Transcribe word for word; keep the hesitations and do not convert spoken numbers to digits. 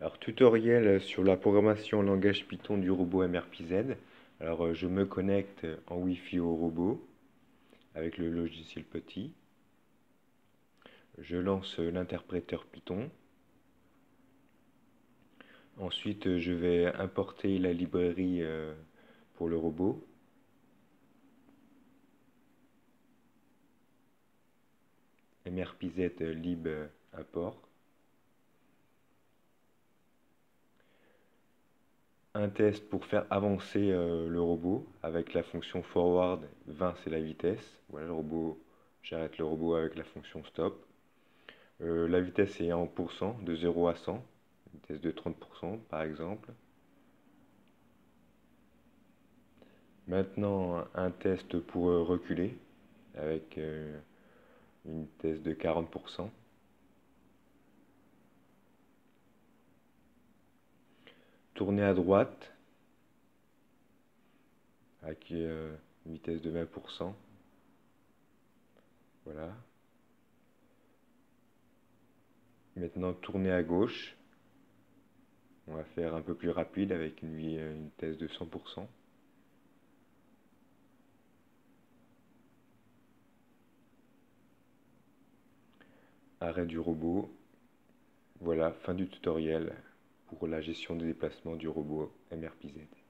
Alors, tutoriel sur la programmation en langage Python du robot M R P Z. Alors, euh, je me connecte en Wi-Fi au robot avec le logiciel Petit. Je lance l'interpréteur Python. Ensuite, je vais importer la librairie euh, pour le robot. M R P Z lib import. Un test pour faire avancer euh, le robot avec la fonction forward. vingt, c'est la vitesse. Voilà, le robot, j'arrête le robot avec la fonction stop. Euh, la vitesse est en pourcent, de zéro à cent, vitesse de trente pour cent par exemple. Maintenant, un test pour euh, reculer avec euh, une vitesse de quarante pour cent. Tourner à droite avec euh, une vitesse de vingt pour cent. Voilà. Maintenant, tourner à gauche. On va faire un peu plus rapide avec une, une vitesse de cent pour cent. Arrêt du robot. Voilà, fin du tutoriel pour la gestion des déplacements du robot M R P Z.